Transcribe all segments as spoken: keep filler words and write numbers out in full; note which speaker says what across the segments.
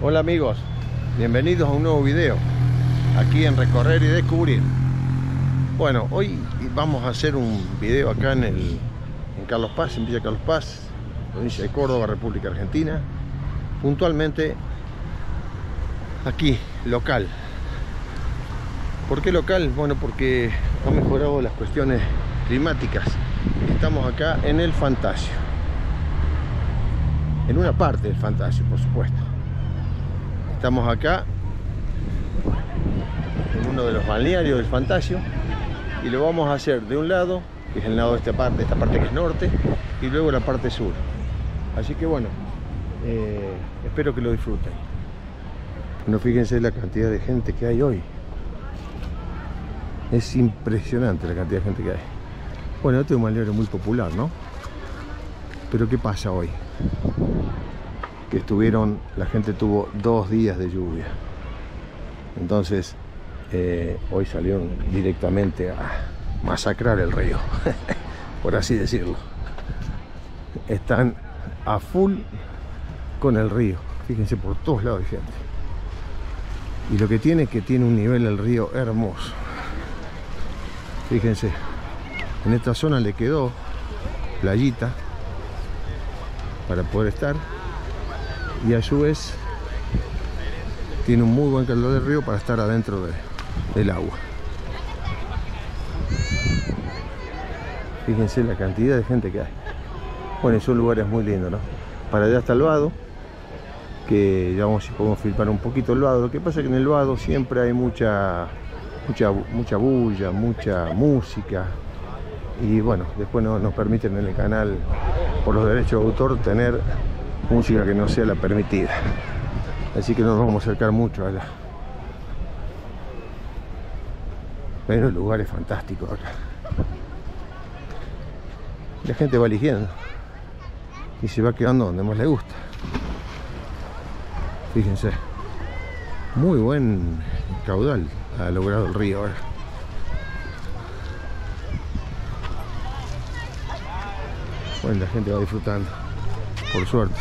Speaker 1: Hola amigos, bienvenidos a un nuevo video aquí en Recorrer y Descubrir. Bueno, hoy vamos a hacer un video acá en, el, en Carlos Paz, en Villa Carlos Paz, provincia de Córdoba, República Argentina. Puntualmente aquí, local. ¿Por qué local? Bueno, porque han mejorado las cuestiones climáticas. Estamos acá en el Fantasio, en una parte del Fantasio, por supuesto. Estamos acá en uno de los balnearios del Fantasio y lo vamos a hacer de un lado, que es el lado de esta parte, esta parte que es norte, y luego la parte sur. Así que bueno, eh, espero que lo disfruten. Bueno, fíjense la cantidad de gente que hay hoy. Es impresionante la cantidad de gente que hay. Bueno, este es un balneario muy popular, ¿no? Pero ¿qué pasa hoy? Que estuvieron, la gente tuvo dos días de lluvia. Entonces, eh, hoy salieron directamente a masacrar el río, por así decirlo. Están a full con el río. Fíjense, por todos lados hay gente. Y lo que tiene es que tiene un nivel el río hermoso. Fíjense, en esta zona le quedó playita para poder estar. Y a su vez tiene un muy buen calor del río para estar adentro de, del agua. Fíjense la cantidad de gente que hay. Bueno, son lugares muy lindos, ¿no? Para allá está el vado, que ya vamos, si podemos filmar un poquito el vado. Lo que pasa es que en el vado siempre hay mucha mucha mucha bulla, mucha música. Y bueno, después no nos permiten en el canal, por los derechos de autor, tener música que no sea la permitida. Así que no nos vamos a acercar mucho allá. Pero el lugar es fantástico acá. La gente va eligiendo y se va quedando donde más le gusta. Fíjense, muy buen caudal ha logrado el río ahora. Bueno, la gente va disfrutando, por suerte.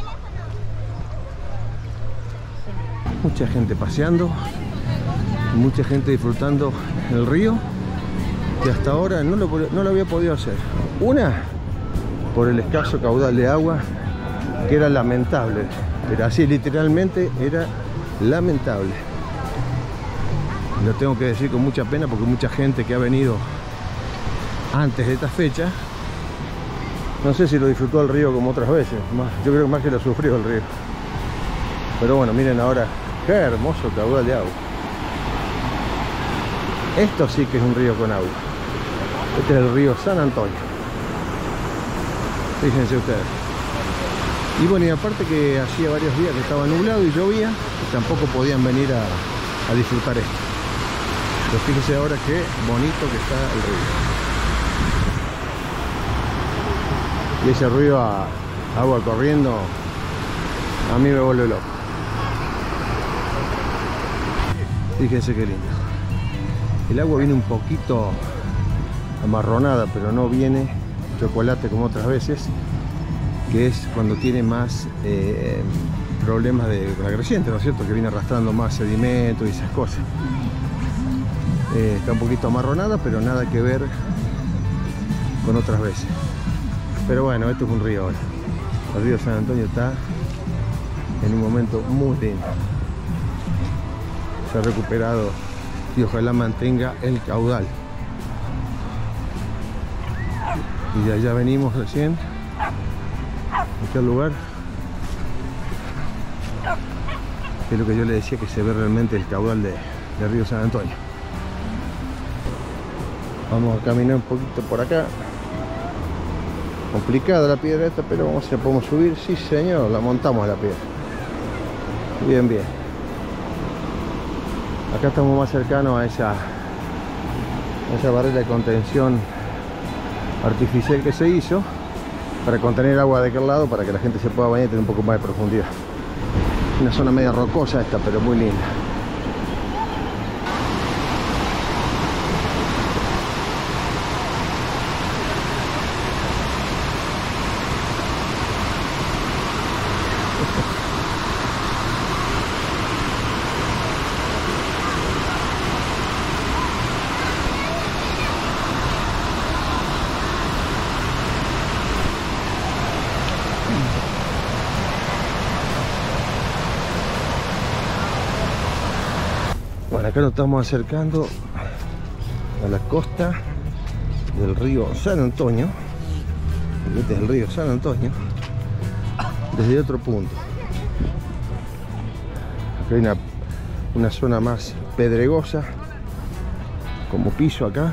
Speaker 1: Mucha gente paseando, mucha gente disfrutando el río, que hasta ahora no lo, no lo había podido hacer. Una, por el escaso caudal de agua, que era lamentable, pero así literalmente era lamentable. Lo tengo que decir con mucha pena, porque mucha gente que ha venido antes de esta fecha, no sé si lo disfrutó el río como otras veces, más, yo creo que más que lo sufrió el río. Pero bueno, miren ahora, qué hermoso caudal de agua. Esto sí que es un río con agua. Este es el río San Antonio. Fíjense ustedes. Y bueno, y aparte que hacía varios días que estaba nublado y llovía, tampoco podían venir a, a disfrutar esto. Pero fíjense ahora qué bonito que está el río. Y ese ruido a agua corriendo a mí me vuelve loco. Fíjense qué lindo. El agua viene un poquito amarronada, pero no viene chocolate como otras veces, que es cuando tiene más eh, problemas de la creciente, ¿no es cierto? Que viene arrastrando más sedimento y esas cosas. Eh, está un poquito amarronada, pero nada que ver con otras veces. Pero bueno, esto es un río ahora. El río San Antonio está en un momento muy lindo. Se ha recuperado y ojalá mantenga el caudal. Y de allá venimos recién, a aquel lugar, que es lo que yo le decía, que se ve realmente el caudal de, del río San Antonio. Vamos a caminar un poquito por acá. Complicada la piedra esta, pero vamos a ver si podemos subir. Sí señor, la montamos a la piedra. Bien, bien. Acá estamos más cercanos a esa, a esa barrera de contención artificial que se hizo para contener agua de aquel lado, para que la gente se pueda bañar y tener un poco más de profundidad. Una zona media rocosa esta, pero muy linda. Bueno, acá nos estamos acercando a la costa del río San Antonio. Este es el río San Antonio desde otro punto. Acá hay una, una zona más pedregosa, como piso acá,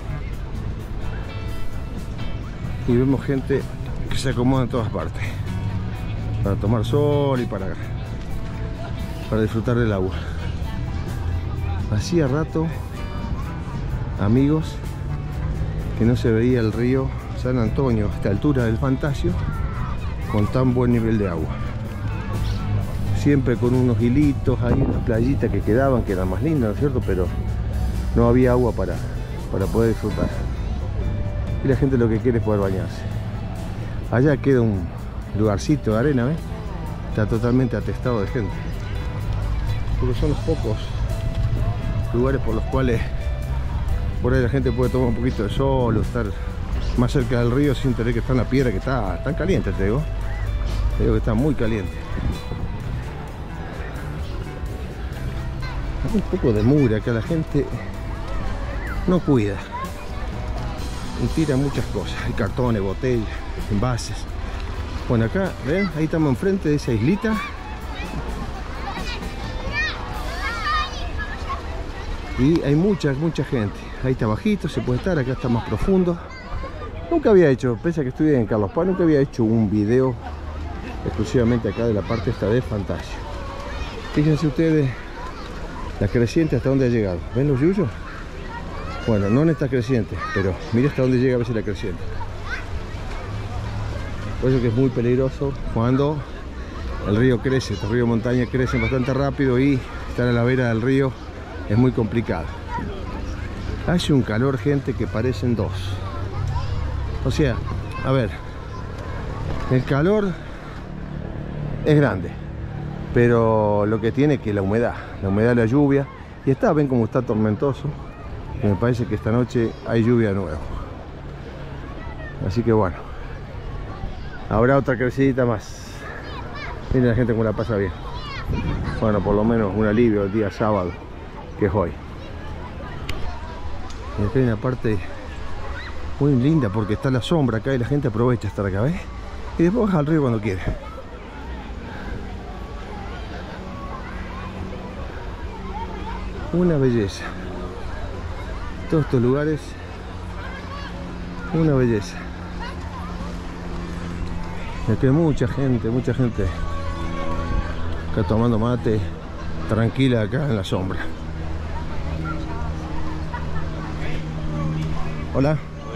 Speaker 1: y vemos gente que se acomoda en todas partes para tomar sol y para, para disfrutar del agua. Hacía rato, amigos, que no se veía el río San Antonio a esta altura del Fantasio con tan buen nivel de agua. Siempre con unos hilitos ahí, unas playitas que quedaban, que eran más lindas, ¿no es cierto? Pero no había agua para, para poder disfrutar. Y la gente lo que quiere es poder bañarse. Allá queda un lugarcito de arena, ¿ves? Está totalmente atestado de gente. Porque son los pocos lugares por los cuales por ahí la gente puede tomar un poquito de sol o estar más cerca del río sin tener que estar en la piedra, que está tan caliente, te digo. Te digo que está muy caliente. Hay un poco de mugre acá, la gente no cuida y tira muchas cosas. Hay cartones, botellas, envases. Bueno, acá, ven, ahí estamos enfrente de esa islita. Y hay mucha, mucha gente. Ahí está bajito, se puede estar, acá está más profundo. Nunca había hecho, pese a que estuve en Carlos Paz, nunca había hecho un video exclusivamente acá de la parte esta de Fantasio. Fíjense ustedes la creciente hasta dónde ha llegado. ¿Ven los yuyos? Bueno, no en esta creciente, pero mira hasta dónde llega a veces la creciente. Por eso que es muy peligroso cuando el río crece. Estos ríos de montaña crecen bastante rápido y estar a la vera del río es muy complicado. Hace un calor, gente, que parecen dos. O sea, a ver, el calor es grande, pero lo que tiene es que la humedad, la humedad de la lluvia. Y está, ven cómo está tormentoso. Y me parece que esta noche hay lluvia de nuevo. Así que bueno, habrá otra crecidita más. Miren la gente cómo la pasa bien. Bueno, por lo menos un alivio el día sábado, que es hoy. Y acá hay una parte muy linda porque está la sombra acá y la gente aprovecha estar acá, ¿ves? Y después baja al río cuando quiere. Una belleza. Todos estos lugares, una belleza. Y aquí hay mucha gente, mucha gente acá tomando mate, tranquila acá en la sombra. Hola.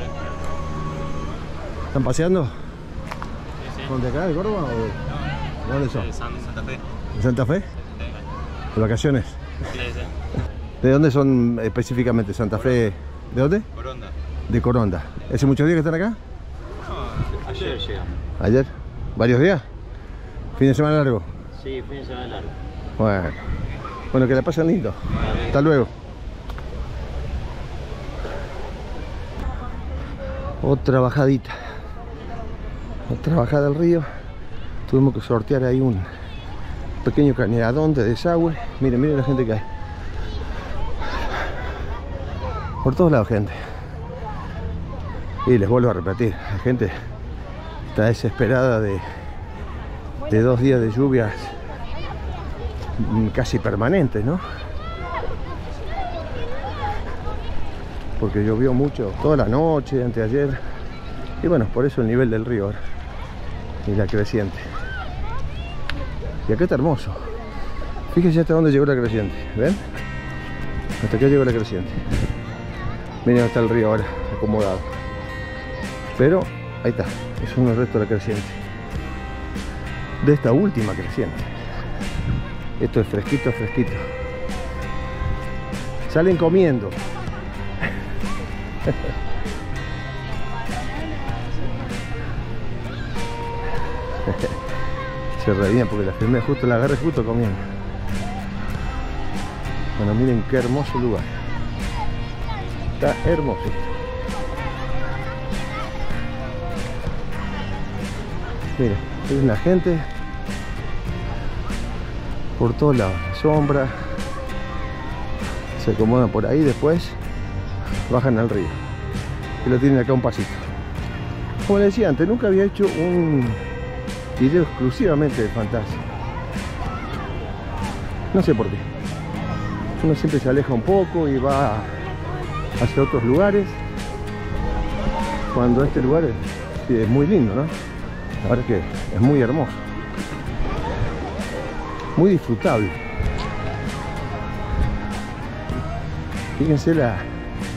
Speaker 1: ¿Están paseando?
Speaker 2: Sí, sí.
Speaker 1: ¿Son de acá, de Córdoba? O... ¿Dónde son?
Speaker 2: De Santa Fe.
Speaker 1: ¿De Santa Fe?
Speaker 2: Sí.
Speaker 1: ¿De vacaciones?
Speaker 2: Sí, sí.
Speaker 1: ¿De dónde son específicamente? ¿Santa Fe? ¿De dónde?
Speaker 2: Coronda.
Speaker 1: De Coronda. ¿Hace muchos días que están acá?
Speaker 2: No, ayer llegamos.
Speaker 1: ¿Ayer? ¿Varios días? ¿Fin de semana largo?
Speaker 2: Sí, fin de semana largo.
Speaker 1: Bueno. Bueno, que la pasen lindo. Hasta luego. Otra bajadita. Otra bajada del río. Tuvimos que sortear ahí un pequeño cañadón de desagüe. Miren, miren la gente que hay. Por todos lados, gente. Y les vuelvo a repetir, la gente está desesperada de, de dos días de lluvias casi permanentes, ¿no? Porque llovió mucho toda la noche, anteayer. Y bueno, por eso el nivel del río ahora. Y la creciente. Y acá está hermoso. Fíjense hasta dónde llegó la creciente. ¿Ven? Hasta acá llegó la creciente. Miren dónde está el río ahora, acomodado. Pero ahí está, es un resto de la creciente. De esta última creciente. Esto es fresquito, fresquito. Salen comiendo. Se reían porque la filmé justo, la agarré justo comiendo. Bueno, miren qué hermoso lugar. Está hermoso. Miren, hay una gente por todos lados, sombra. Se acomodan por ahí, después bajan al río. Y lo tienen acá un pasito. Como les decía antes, nunca había hecho un video exclusivamente de fantasía. No sé por qué. Uno siempre se aleja un poco y va hacia otros lugares, cuando este lugar es, sí, es muy lindo, ¿no? La verdad es que es muy hermoso, muy disfrutable. Fíjense la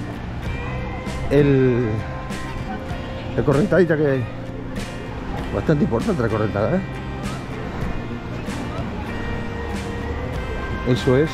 Speaker 1: el la correntadita que hay, bastante importante la correntada, ¿eh? Eso es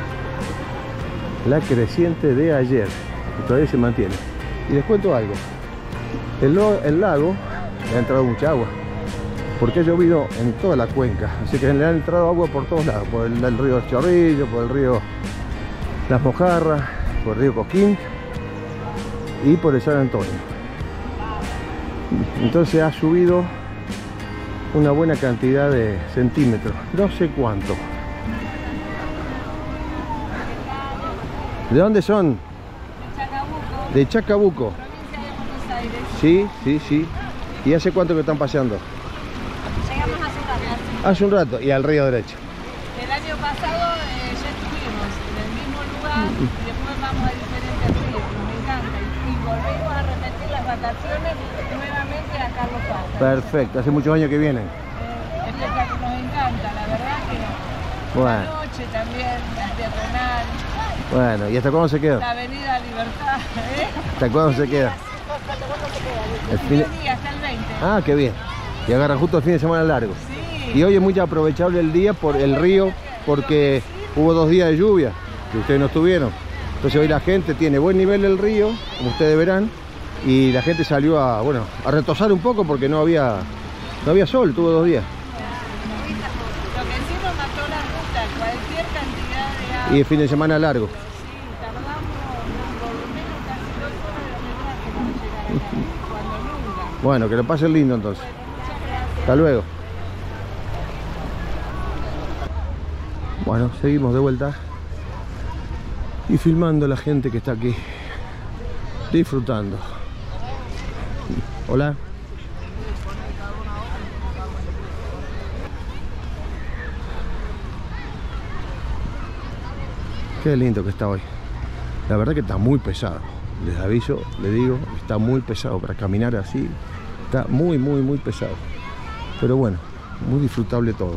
Speaker 1: la creciente de ayer, que todavía se mantiene. Y les cuento algo, el, el lago le ha entrado mucha agua porque ha llovido en toda la cuenca, así que le ha entrado agua por todos lados, por el, el río Chorrillo, por el río Las Mojarras, por el río Cosquín y por el San Antonio. Entonces ha subido una buena cantidad de centímetros, no sé cuánto. ¿De dónde son? De Chacabuco. De Chacabuco.
Speaker 3: Provincia de Buenos Aires.
Speaker 1: Sí, sí, sí. ¿Y hace cuánto que están paseando?
Speaker 3: Llegamos hace un rato.
Speaker 1: Hace un rato. Y al río derecho.
Speaker 3: El año pasado eh, ya estuvimos en el mismo lugar y después vamos a diferentes ríos, nos encanta. Y, y volvemos a repetir las vacaciones nuevamente a Carlos Paz.
Speaker 1: Perfecto. Hace muchos años que vienen.
Speaker 3: Eh, espectacular, nos encanta, la verdad que
Speaker 1: Bueno.
Speaker 3: la noche también, la peatonal,
Speaker 1: Bueno, ¿y hasta cuándo se queda?
Speaker 3: la avenida Libertad. ¿eh?
Speaker 1: ¿Hasta cuándo se queda? El fin de-
Speaker 3: diez días, hasta el veinte.
Speaker 1: Ah, qué bien. Y agarra justo el fin de semana largo.
Speaker 3: Sí.
Speaker 1: Y hoy es muy aprovechable el día por el río, porque hubo dos días de lluvia que ustedes no estuvieron. Entonces hoy la gente tiene buen nivel del río, como ustedes verán, y la gente salió a, bueno, a retosar un poco porque no había, no había sol, tuvo dos días.
Speaker 3: Lo que sí nos mató la ruta, cualquier cantidad de agua.
Speaker 1: Y el fin de semana largo.
Speaker 3: Sí, tardamos por lo menos casi dos horas de viaje para llegar allá, cuando nunca.
Speaker 1: Bueno, que lo pasen lindo entonces.
Speaker 3: Muchas gracias.
Speaker 1: Hasta luego. Bueno, seguimos de vuelta y filmando a la gente que está aquí disfrutando. Hola. Qué lindo que está hoy. La verdad que está muy pesado. Les aviso, les digo, está muy pesado para caminar así. Está muy, muy, muy pesado. Pero bueno, muy disfrutable todo.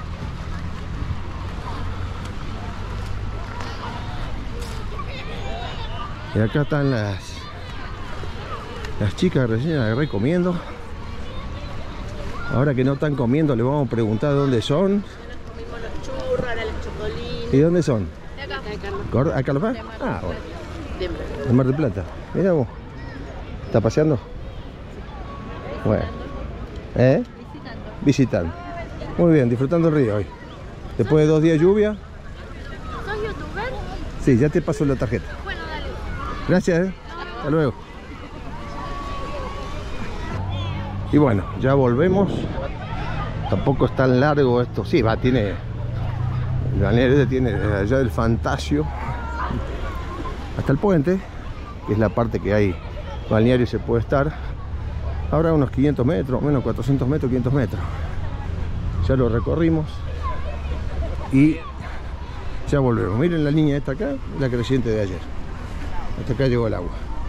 Speaker 1: Y acá están las las chicas recién agarré comiendo. Ahora que no están comiendo, les vamos a preguntar dónde son.
Speaker 3: Comimos los churros, ahora los chocolines.
Speaker 1: ¿Y dónde son?
Speaker 3: De acá. De Carlos.
Speaker 1: ¿Cor- ¿Acá lo ves? Ah, bueno.
Speaker 3: De
Speaker 1: De Mar del Plata. Mira vos. ¿Está paseando? Bueno. ¿Eh? Visitando. Muy bien, disfrutando el río hoy. Después de dos días de lluvia.
Speaker 3: ¿Sos youtuber?
Speaker 1: Sí, ya te paso la tarjeta.
Speaker 3: Bueno, dale.
Speaker 1: Gracias, ¿eh? Hasta luego. Y bueno, ya volvemos. Tampoco es tan largo esto. Sí, va, tiene... El balneario este tiene desde allá del Fantasio hasta el puente, que es la parte que hay balneario y se puede estar. Ahora unos quinientos metros, menos cuatrocientos metros, quinientos metros. Ya lo recorrimos y ya volvemos. Miren la línea esta acá, la creciente de ayer. Hasta acá llegó el agua.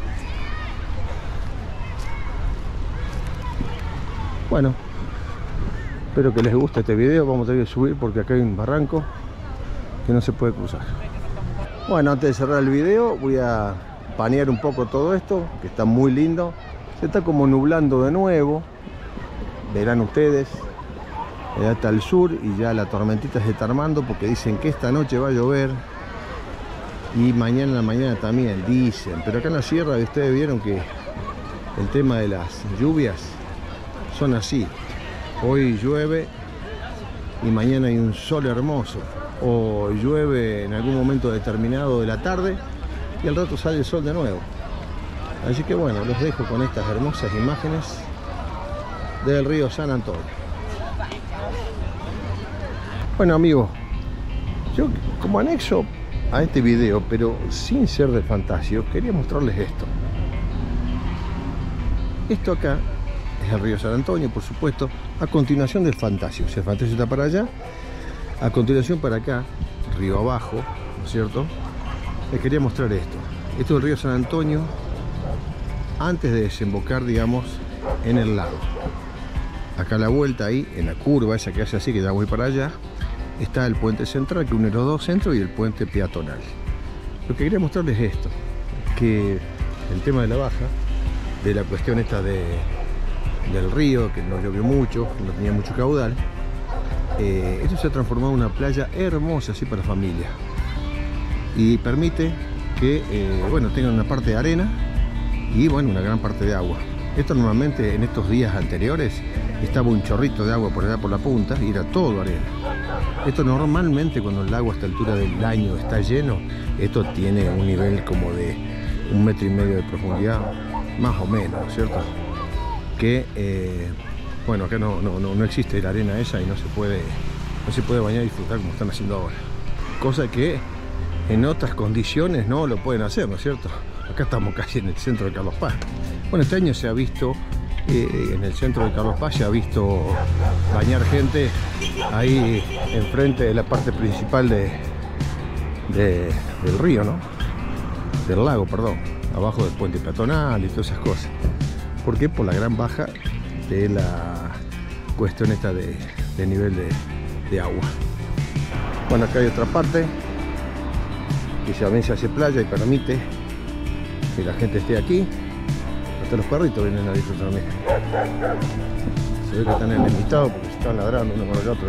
Speaker 1: Bueno, espero que les guste este video. Vamos a tener que subir porque acá hay un barranco que no se puede cruzar. Bueno, antes de cerrar el video voy a panear un poco todo esto, que está muy lindo. Se está como nublando de nuevo. Verán ustedes, allá está el sur y ya la tormentita se está armando porque dicen que esta noche va a llover. Y mañana en la mañana también, dicen. Pero acá en la sierra ustedes vieron que el tema de las lluvias son así. Hoy llueve y mañana hay un sol hermoso. O llueve en algún momento determinado de la tarde y al rato sale el sol de nuevo. Así que bueno, los dejo con estas hermosas imágenes del río San Antonio. Bueno amigos, yo como anexo a este video, pero sin ser de Fantasio, quería mostrarles esto. Esto acá es el río San Antonio, por supuesto, a continuación del Fantasio. O sea, el Fantasio está para allá, a continuación para acá, río abajo, ¿no es cierto? Les quería mostrar esto. Esto es el río San Antonio antes de desembocar, digamos, en el lago. Acá a la vuelta, ahí, en la curva esa que hace así, que ya voy para allá, está el puente central que une los dos centros y el puente peatonal. Lo que quería mostrarles es esto, que el tema de la baja, de la cuestión esta de, del río, que no llovió mucho, no tenía mucho caudal, eh, esto se ha transformado en una playa hermosa así para familia y permite que eh, bueno, tengan una parte de arena y bueno, una gran parte de agua. Esto normalmente en estos días anteriores estaba un chorrito de agua por allá por la punta y era todo arena. Esto normalmente cuando el lago a esta altura del año está lleno, esto tiene un nivel como de un metro y medio de profundidad, más o menos, ¿cierto? Que eh, bueno, acá no, no, no, no existe la arena esa y no se puede, no se puede bañar y disfrutar como están haciendo ahora. Cosa que en otras condiciones no lo pueden hacer, ¿no es cierto? Acá estamos casi en el centro de Carlos Paz. Bueno, este año se ha visto, eh, en el centro de Carlos Paz se ha visto bañar gente ahí enfrente de la parte principal de, de, del río, ¿no? Del lago, perdón, abajo del puente peatonal y todas esas cosas. ¿Por qué? Por la gran baja de la cuestión esta de, de nivel de, de agua. Bueno, acá hay otra parte que también se hace playa y permite que la gente esté aquí. Hasta los perritos vienen a disfrutar. Se ve que están enemistados porque se están ladrando uno con el otro.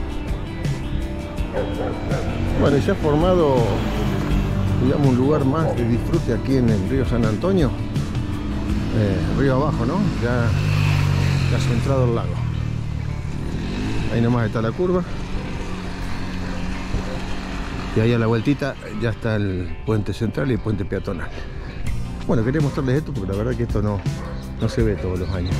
Speaker 1: Bueno, y se ha formado, digamos, un lugar más de disfrute aquí en el río San Antonio, eh, río abajo, ¿no? Ya, ya ha centrado el lago. Ahí nomás está la curva. Y ahí a la vueltita ya está el puente central y el puente peatonal. Bueno, quería mostrarles esto porque la verdad que esto no, no se ve todos los años.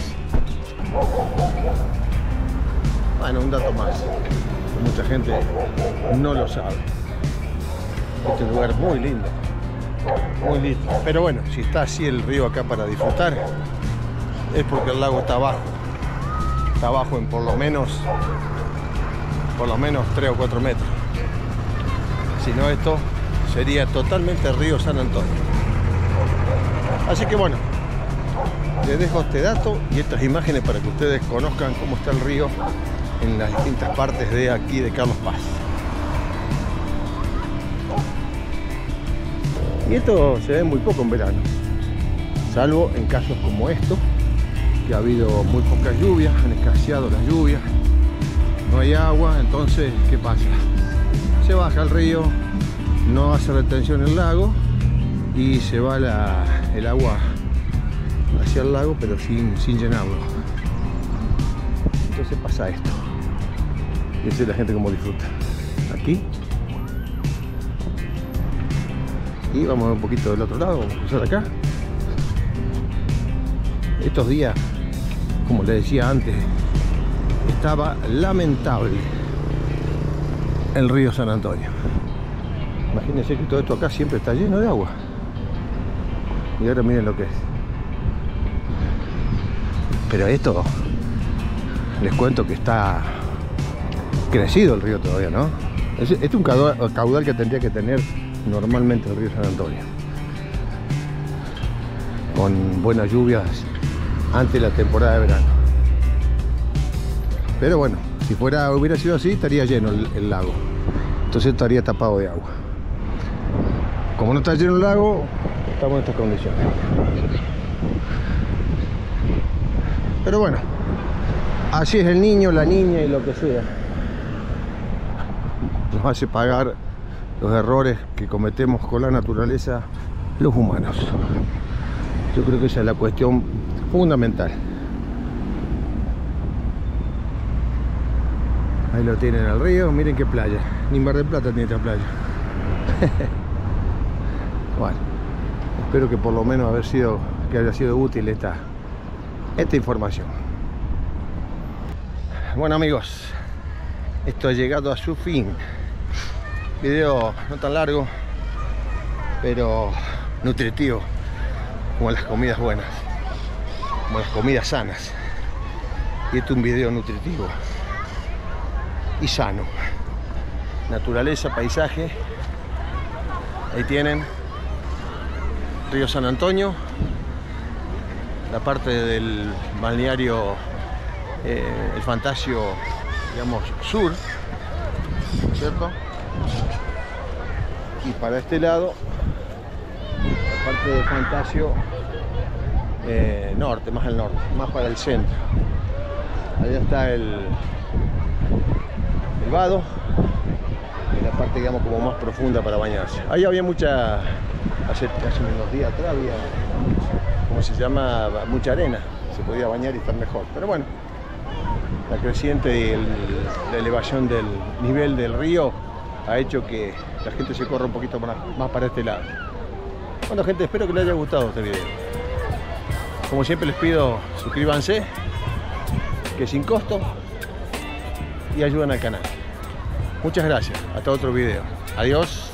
Speaker 1: Bueno, un dato más. Mucha gente no lo sabe. Este lugar es muy lindo. Muy lindo. Pero bueno, si está así el río acá para disfrutar, es porque el lago está abajo. Está abajo en por lo menos, por lo menos tres o cuatro metros. Si no, esto sería totalmente el río San Antonio. Así que bueno, les dejo este dato y estas imágenes para que ustedes conozcan cómo está el río en las distintas partes de aquí de Carlos Paz. Y esto se ve muy poco en verano, salvo en casos como estos, que ha habido muy pocas lluvias, han escaseado las lluvias, no hay agua, entonces ¿qué pasa? Se baja el río, no hace retención el lago y se va la, el agua hacia el lago, pero sin, sin llenarlo. Entonces pasa esto. Y así la gente como disfruta. Aquí. Y vamos a ver un poquito del otro lado, vamos a cruzar acá. Estos días, como les decía antes, estaba lamentable el río San Antonio. Imagínense que todo esto acá siempre está lleno de agua. Y ahora miren lo que es. Pero esto, les cuento que está crecido el río todavía, ¿no? Este es un caudal que tendría que tener normalmente el río San Antonio, con buenas lluvias antes de la temporada de verano. Pero bueno, si fuera, hubiera sido así, estaría lleno el, el lago. Entonces estaría tapado de agua. Como no está lleno el lago, estamos en estas condiciones. Pero bueno, así es el niño, la niña y lo que sea. Nos hace pagar los errores que cometemos con la naturaleza los humanos. Yo creo que esa es la cuestión fundamental. Ahí lo tienen al río, miren qué playa. Ni Mar del Plata tiene esta playa. Bueno, espero que por lo menos haber sido, que haya sido útil esta, esta información. Bueno amigos, esto ha llegado a su fin. Video no tan largo, pero nutritivo, como las comidas buenas, como las comidas sanas. Y este es un video nutritivo y sano. Naturaleza, paisaje. Ahí tienen Río San Antonio, la parte del balneario eh, el Fantasio, digamos, sur, ¿cierto? Y para este lado la parte del Fantasio eh, norte, más al norte, más para el centro. Allá está el, el vado, en la parte, digamos, como más profunda para bañarse. Ahí había mucha, hace, hace unos días atrás había, como se llama, mucha arena, se podía bañar y estar mejor, pero bueno, la creciente y el, la elevación del nivel del río ha hecho que la gente se corra un poquito más, más para este lado. Bueno, gente, espero que les haya gustado este video. Como siempre les pido, suscríbanse, que es sin costo, y ayudan al canal. Muchas gracias, hasta otro video. Adiós.